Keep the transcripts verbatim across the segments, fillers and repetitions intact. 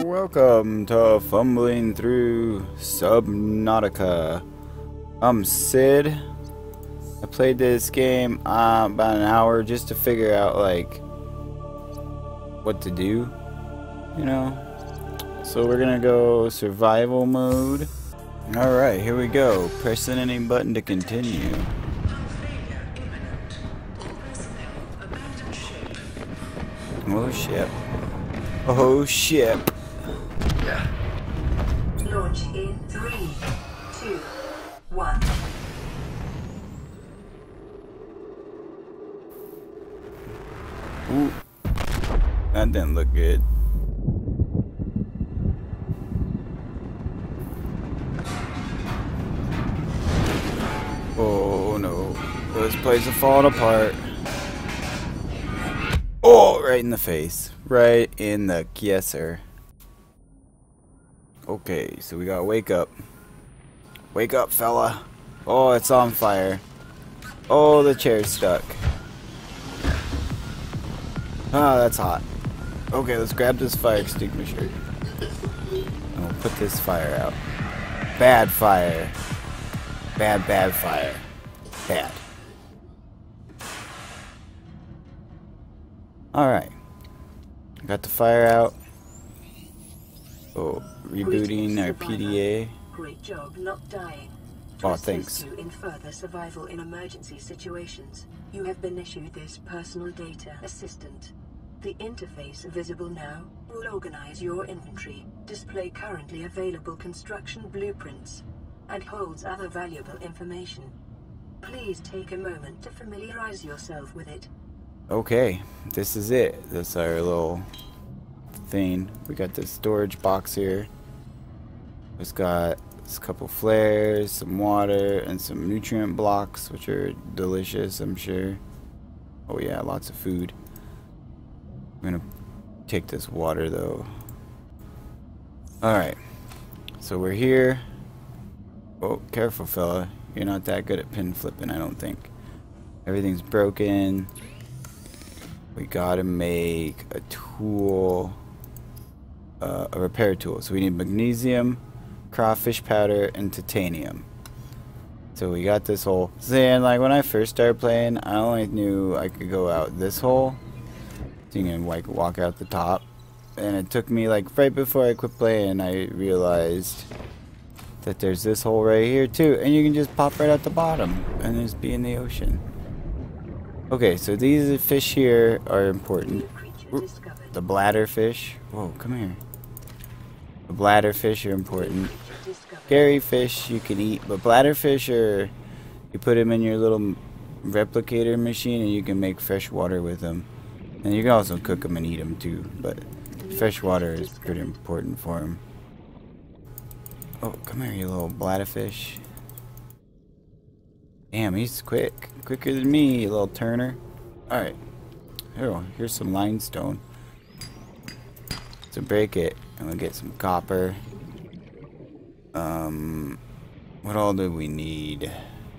Welcome to Fumbling Through Subnautica. I'm Sid. I played this game uh, about an hour just to figure out like what to do, you know. So we're gonna go survival mode. Alright, here we go. Pressing any button to continue. Oh shit. Oh shit. Launch in three, two, one. Ooh. That didn't look good. Oh no. This place is falling apart. Oh, right in the face. Right in the kisser. Okay, so we gotta wake up. Wake up, fella. Oh, it's on fire. Oh, the chair's stuck. Ah, that's hot. Okay, let's grab this fire extinguisher. And we'll put this fire out. Bad fire. Bad, bad fire. Bad. Alright. Got the fire out. Oh, rebooting our P D A. Great job not dying. Oh, thanks. To in further survival in emergency situations, you have been issued this personal data assistant. The interface visible now will organize your inventory, display currently available construction blueprints, and holds other valuable information. Please take a moment to familiarize yourself with it. Okay, this is it. That's our little thing. We got this storage box here. It's got a couple flares, some water, and some nutrient blocks, which are delicious, I'm sure. Oh yeah, lots of food. I'm gonna take this water though. Alright, so we're here. Oh, careful fella. You're not that good at pin flipping, I don't think. Everything's broken. We gotta make a tool, uh, a repair tool. So we need magnesium, crawfish powder, and titanium. So we got this hole. Then, like when I first started playing, I only knew I could go out this hole. So you can like walk out the top. And it took me like right before I quit playing, I realized that there's this hole right here too, and you can just pop right out the bottom and just be in the ocean. Okay, so these fish here are important. Oop, the bladder fish. Whoa, come here. The bladder fish are important. Scary fish you can eat, but bladder fish are, you put them in your little replicator machine and you can make fresh water with them. And you can also cook them and eat them too, but fresh water is pretty important for them. Oh, come here, you little bladder fish. Damn, he's quick. Quicker than me, you little turner. Alright. Here, here's some limestone. So break it, and we'll get some copper. Um, what all do we need?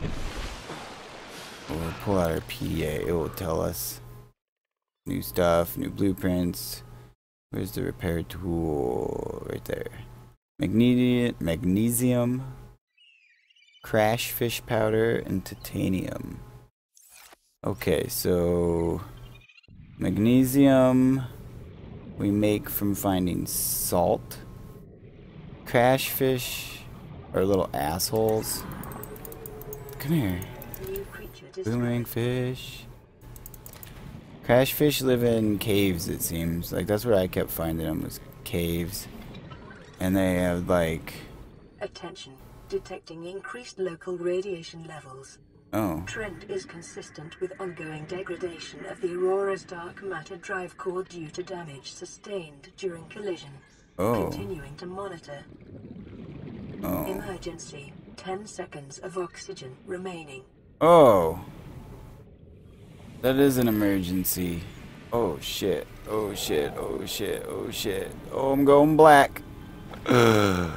We'll pull out our P D A. It will tell us. New stuff, new blueprints. Where's the repair tool? Right there. Magnesium, magnesium, crash fish powder, and titanium. Okay, so magnesium we make from finding salt. Crash fish are little assholes. Come here. Boomerang fish. Crash fish live in caves, it seems. Like, that's where I kept finding them, was caves. And they have, like... Attention. Detecting increased local radiation levels. Oh. Trend is consistent with ongoing degradation of the Aurora's dark matter drive core due to damage sustained during collision. Oh. Continuing to monitor. Oh. Emergency. Ten seconds of oxygen remaining. Oh. That is an emergency. Oh shit. Oh shit. Oh shit. Oh shit. Oh, I'm going black. Ugh.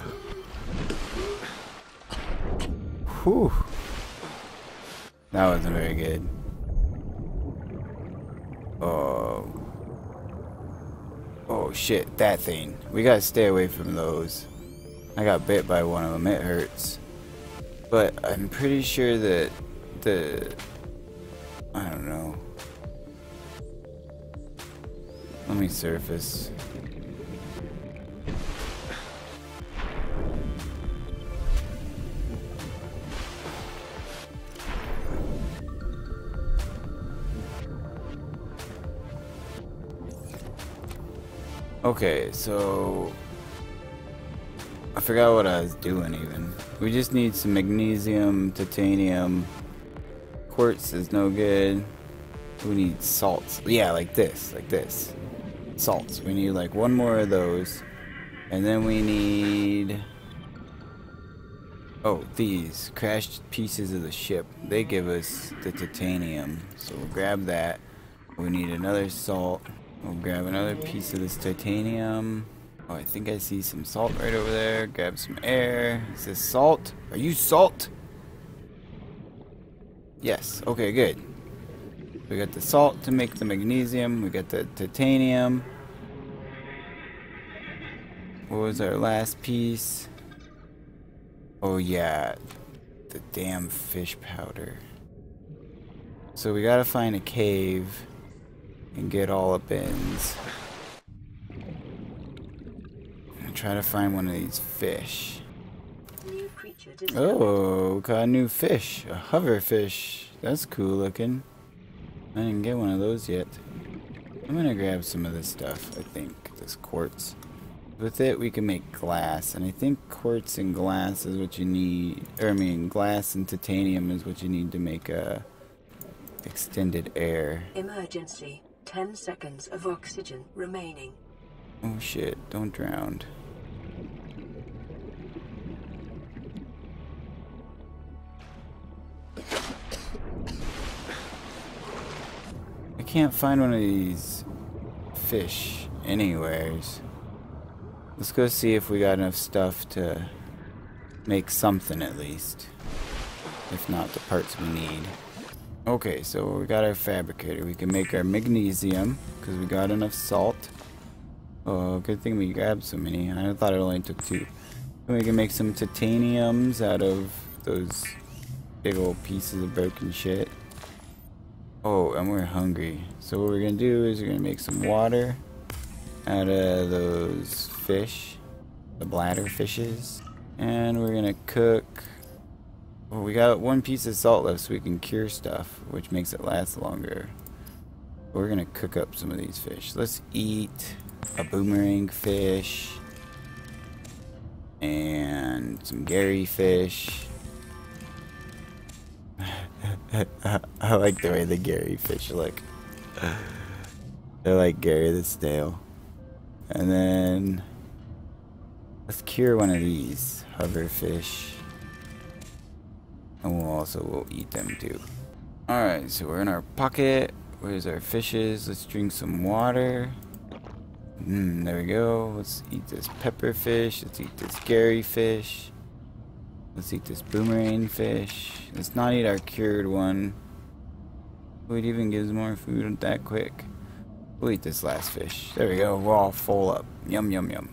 Whew. That wasn't very good. Oh. Oh shit, that thing. We gotta stay away from those. I got bit by one of them, it hurts. But I'm pretty sure that the... I don't know. Let me surface. Okay, so I forgot what I was doing even. We just need some magnesium, titanium, quartz is no good. We need salts. Yeah, like this, like this. Salts. We need like one more of those. And then we need... Oh, these crashed pieces of the ship. They give us the titanium. So we'll grab that. We need another salt. We'll grab another piece of this titanium. Oh, I think I see some salt right over there. Grab some air. Is this salt? Are you salt? Yes. Okay, good. We got the salt to make the magnesium. We got the titanium. What was our last piece? Oh yeah, the damn fish powder. So we gotta find a cave and get all the bins. And try to find one of these fish. Oh, got a new fish. A hover fish. That's cool looking. I didn't get one of those yet. I'm gonna grab some of this stuff, I think. This quartz. With it, we can make glass. And I think quartz and glass is what you need. Or, I mean, glass and titanium is what you need to make a extended air. Emergency. Ten seconds of oxygen remaining. Oh shit, don't drown. I can't find one of these fish anywheres. Let's go see if we got enough stuff to make something at least. If not, the parts we need. Okay, so we got our fabricator. We can make our magnesium because we got enough salt. Oh, good thing we grabbed so many. I thought it only took two. And we can make some titaniums out of those big old pieces of broken shit. Oh, and we're hungry. So what we're gonna do is we're gonna make some water out of those fish, the bladder fishes, and we're gonna cook. Well, we got one piece of salt left so we can cure stuff, which makes it last longer. We're gonna cook up some of these fish. Let's eat a boomerang fish and some Gary fish. I like the way the Gary fish look. They're like Gary the snail. And then let's cure one of these hover fish. And we'll also we'll eat them too. Alright, so we're in our pocket. Where's our fishes? Let's drink some water. Mmm, there we go. Let's eat this pepper fish. Let's eat this Gary fish. Let's eat this boomerang fish. Let's not eat our cured one. It even gives more food that quick. We'll eat this last fish. There we go. We're all full up. Yum, yum, yum.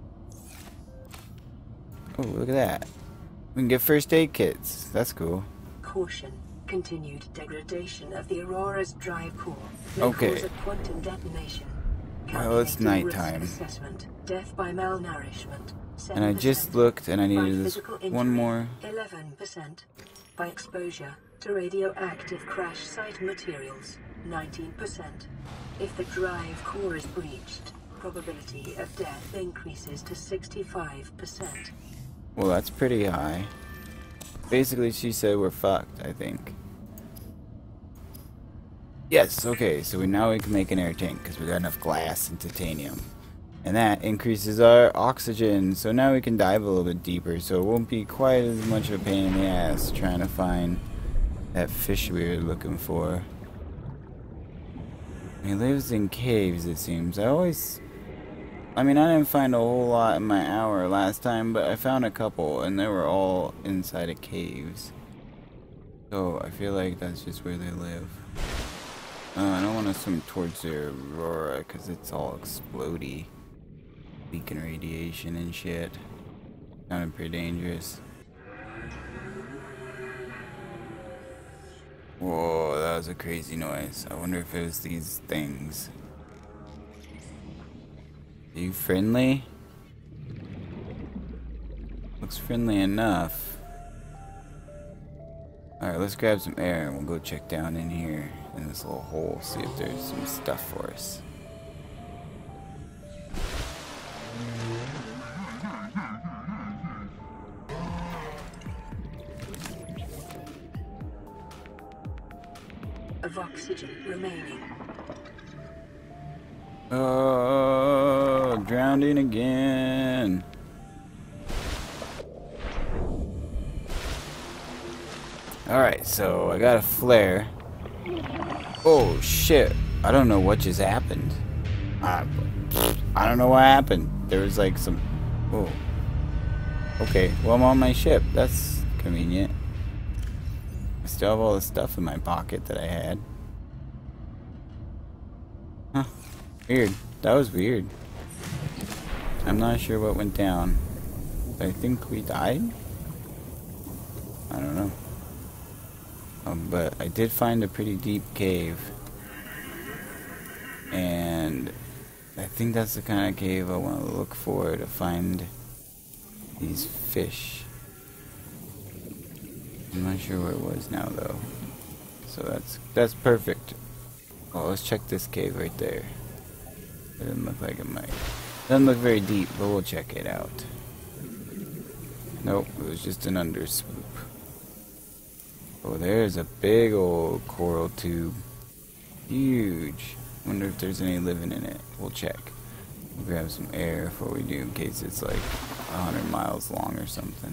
Oh, look at that. We can get first aid kits. That's cool. Caution. Continued degradation of the Aurora's drive core may Okay. cause a quantum detonation. Well, it's Calculating nighttime. risk assessment. Death by malnourishment. And I just looked and I By needed this physical one injury, more. eleven percent. By exposure to radioactive crash site materials, nineteen percent. If the drive core is breached, probability of death increases to sixty-five percent. Well, that's pretty high. Basically, she said we're fucked, I think. Yes, okay, so we now we can make an air tank because we got enough glass and titanium. And that increases our oxygen, so now we can dive a little bit deeper, so it won't be quite as much of a pain in the ass trying to find that fish we were looking for. He lives in caves, it seems. I always... I mean, I didn't find a whole lot in my hour last time, but I found a couple, and they were all inside of caves. So, I feel like that's just where they live. Uh, I don't want to swim towards the Aurora because it's all explodey. Leaking radiation and shit. Sounded pretty dangerous. Whoa, that was a crazy noise. I wonder if it was these things. Are you friendly? Looks friendly enough. Alright, let's grab some air and we'll go check down in here in this little hole, see if there's some stuff for us. Of oxygen remaining. Oh, drowning again. Alright, so I got a flare. Oh shit, I don't know what just happened. I, I don't know what happened. There was like some... Oh. Okay, well I'm on my ship. That's convenient. I still have all the stuff in my pocket that I had. Huh. Weird. That was weird. I'm not sure what went down. I think we died? I don't know. Um, but I did find a pretty deep cave. And I think that's the kind of cave I want to look for to find these fish. I'm not sure where it was now though. So that's that's perfect. Well, let's check this cave right there. It doesn't look like it might. Doesn't look very deep, but we'll check it out. Nope, it was just an underswoop. Oh, there's a big old coral tube. Huge. Wonder if there's any living in it. We'll check. We'll grab some air before we do in case it's like a hundred miles long or something.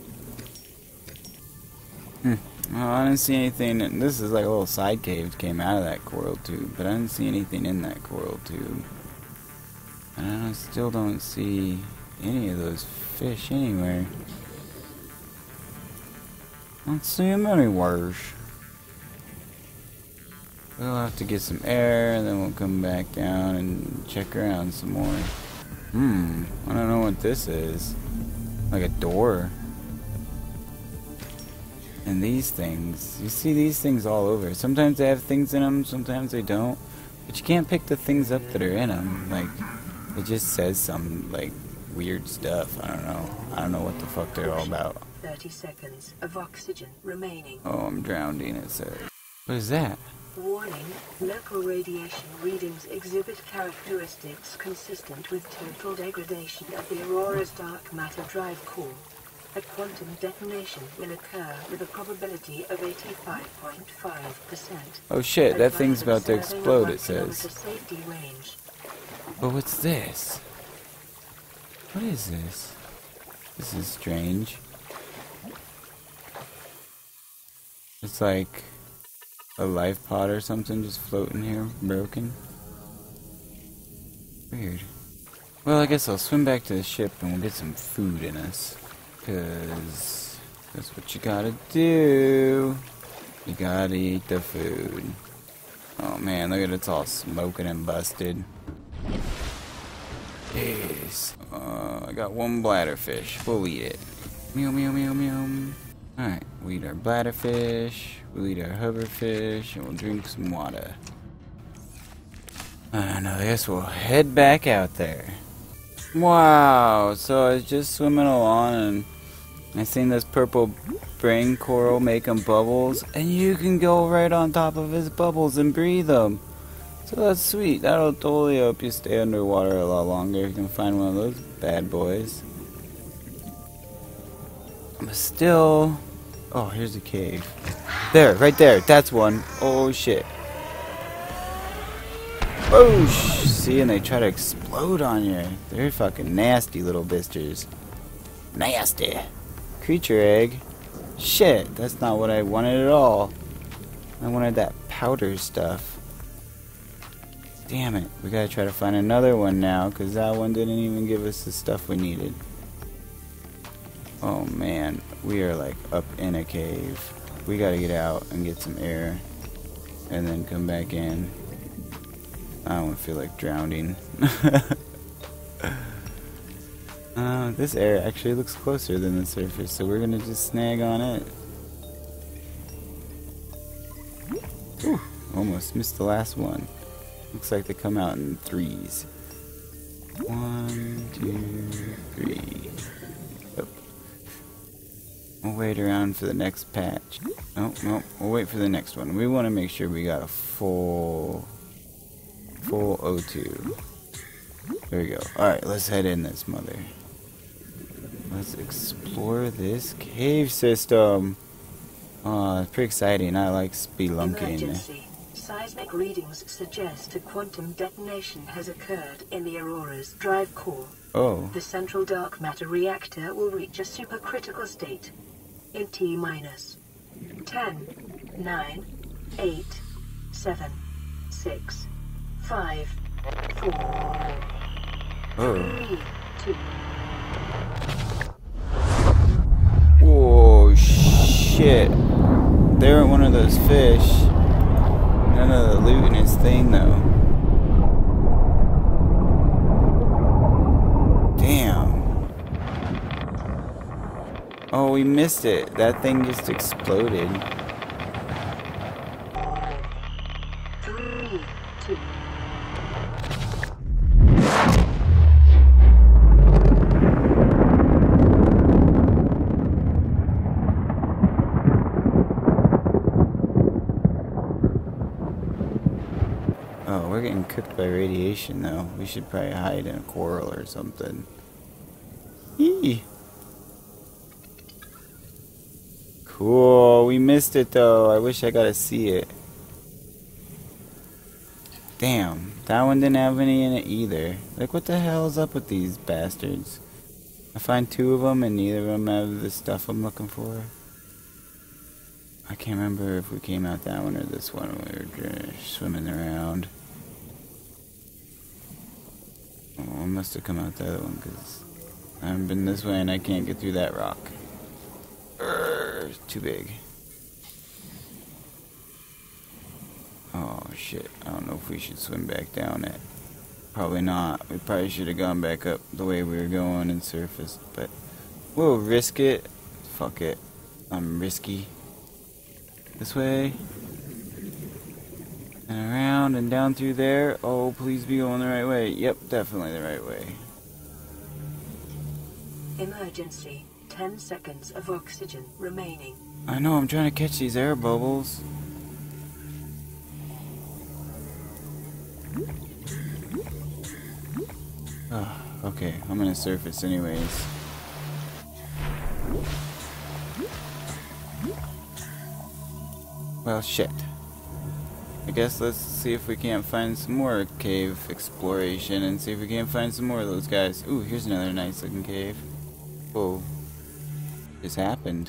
Hmm. Well, I didn't see anything. In, this is like a little side cave that came out of that coral tube, but I didn't see anything in that coral tube. And I still don't see any of those fish anywhere. I don't see them anywhere. We'll have to get some air, and then we'll come back down and check around some more. Hmm, I don't know what this is. Like a door. And these things, you see these things all over. Sometimes they have things in them, sometimes they don't. But you can't pick the things up that are in them. Like, it just says some, like, weird stuff. I don't know. I don't know what the fuck they're all about. thirty seconds of oxygen remaining. Oh, I'm drowning, it says. What is that? Warning, local radiation readings exhibit characteristics consistent with total degradation of the Aurora's dark matter drive core. A quantum detonation will occur with a probability of eighty-five point five percent. Oh shit, that thing's about to explode, it says. Safety range. But what's this? What is this? This is strange. It's like a life pod or something just floating here, broken. Weird. Well, I guess I'll swim back to the ship and we'll get some food in us. Because that's what you gotta do. You gotta eat the food. Oh man, look at it, it's all smoking and busted. Jeez. Uh, I got one bladderfish. We'll eat it. Meow, meow, meow, meow. Alright, we'll eat our bladderfish. We'll eat our hoverfish. And we'll drink some water. I don't know, I guess we'll head back out there. Wow, so I was just swimming along and I seen this purple brain coral making bubbles, and you can go right on top of his bubbles and breathe them. So that's sweet. That'll totally help you stay underwater a lot longer. You can find one of those bad boys. But still... Oh, here's a cave. There, right there. That's one. Oh, shit. Oh, sh see, and they try to explode on you. They're fucking nasty little bisters. Nasty. Creature egg. Shit, that's not what I wanted at all. I wanted that powder stuff. Damn it. We gotta try to find another one now, because that one didn't even give us the stuff we needed. Oh man, we are like up in a cave. We gotta get out and get some air. and then come back in. I don't feel like drowning. uh, this area actually looks closer than the surface, so we're gonna just snag on it. Whew, almost missed the last one. Looks like they come out in threes. One, two, three. Oh. We'll wait around for the next patch. Oh, no, we'll wait for the next one. We want to make sure we got a full, full O two. There we go. Alright, let's head in this mother. Let's explore this cave system. Oh, it's pretty exciting. I like spelunking. Emergency. Seismic readings suggest a quantum detonation has occurred in the Aurora's drive core. Oh. The central dark matter reactor will reach a supercritical state in T minus ten, nine, eight, seven, six, five, four, oh. three, two. Whoa, shit. They weren't one of those fish. None of the loot in his thing, though. Damn. Oh, we missed it. That thing just exploded. Three, two. Oh, we're getting cooked by radiation, though. We should probably hide in a coral or something. Eee. Cool. We missed it, though. I wish I got to see it. Damn. That one didn't have any in it either. Like, what the hell is up with these bastards? I find two of them, and neither of them have the stuff I'm looking for. I can't remember if we came out that one or this one when we were swimming around. Oh, I must have come out the other one because I haven't been this way and I can't get through that rock. Urgh, it's too big. Oh shit, I don't know if we should swim back down it. Probably not. We probably should have gone back up the way we were going and surfaced, but we'll risk it. Fuck it. I'm risky. This way. And around and down through there. Oh, please be going the right way. Yep, definitely the right way. Emergency. Ten seconds of oxygen remaining. I know, I'm trying to catch these air bubbles. Oh, okay, I'm gonna surface anyways. Well, shit. I guess let's see if we can't find some more cave exploration and see if we can't find some more of those guys. Ooh, here's another nice looking cave. Whoa. This happened.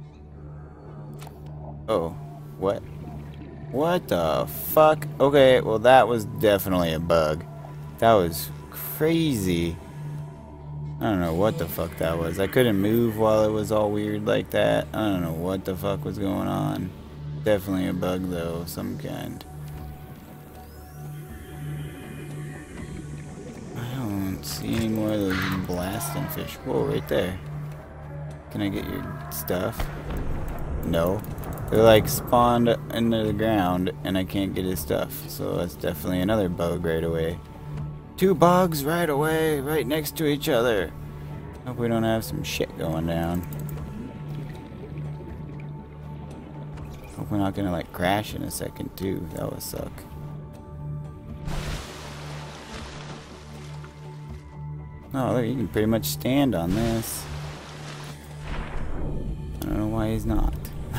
Oh, what? What the fuck? Okay, well that was definitely a bug. That was crazy. I don't know what the fuck that was. I couldn't move while it was all weird like that. I don't know what the fuck was going on. Definitely a bug though, of some kind. I don't see any more of those blasting fish. Whoa, right there. Can I get your stuff? No. They're like spawned into the ground and I can't get his stuff. So that's definitely another bug right away. Two bugs right away, right next to each other. Hope we don't have some shit going down. Hope we're not gonna like crash in a second too. That would suck. Oh, look, you can pretty much stand on this. I don't know why he's not.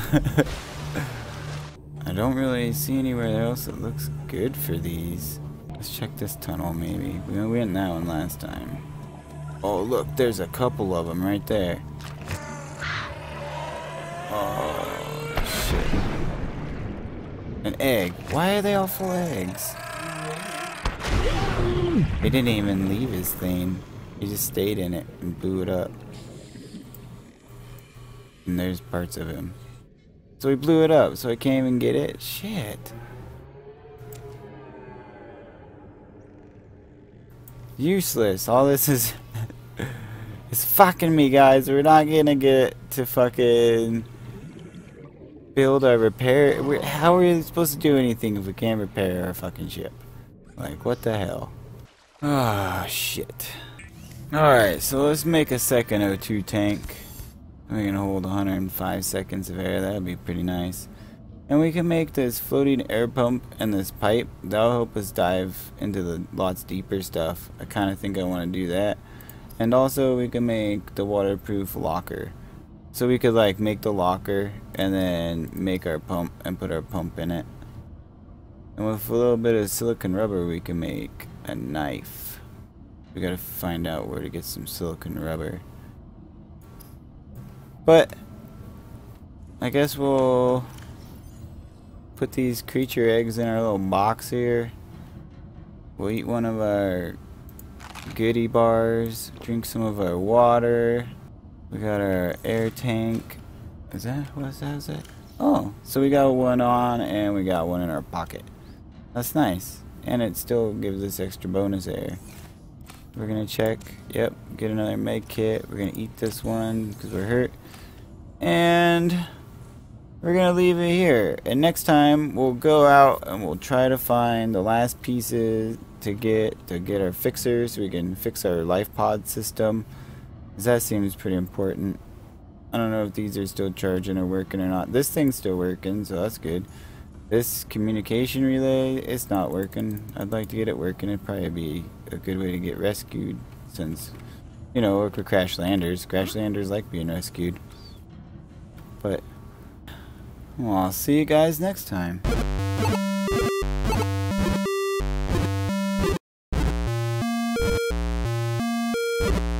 I don't really see anywhere else that looks good for these. Let's check this tunnel maybe. We went in that one last time. Oh look, there's a couple of them right there. Oh shit. An egg. Why are they all full of eggs? He didn't even leave his thing. He just stayed in it and blew it up. And there's parts of him. So he blew it up, so I can't even get it. Shit. Useless. All this is it's fucking me, guys. We're not gonna get to fucking build or repair. We're, how are we supposed to do anything if we can't repair our fucking ship? Like, what the hell? Ah, shit. Alright, so let's make a second O two tank. We're gonna hold one hundred five seconds of air. That'd be pretty nice. And we can make this floating air pump and this pipe. That'll help us dive into the lots deeper stuff. I kind of think I want to do that. And also we can make the waterproof locker. So we could like make the locker and then make our pump and put our pump in it. And with a little bit of silicone rubber we can make a knife. We gotta find out where to get some silicone rubber. But I guess we'll put these creature eggs in our little box here. We'll eat one of our goodie bars, drink some of our water. We got our air tank. Is that, what is that? Is that? Oh, so we got one on and we got one in our pocket. That's nice. And it still gives us extra bonus air. We're gonna check. Yep, get another med kit. We're gonna eat this one because we're hurt. And we're gonna leave it here. And next time we'll go out and we'll try to find the last pieces to get to get our fixers so we can fix our life pod system. Because that seems pretty important. I don't know if these are still charging or working or not. This thing's still working, so that's good. This communication relay, it's not working. I'd like to get it working. It'd probably be a good way to get rescued since, you know, we're crash landers. Crash landers like being rescued. But, well, I'll see you guys next time. You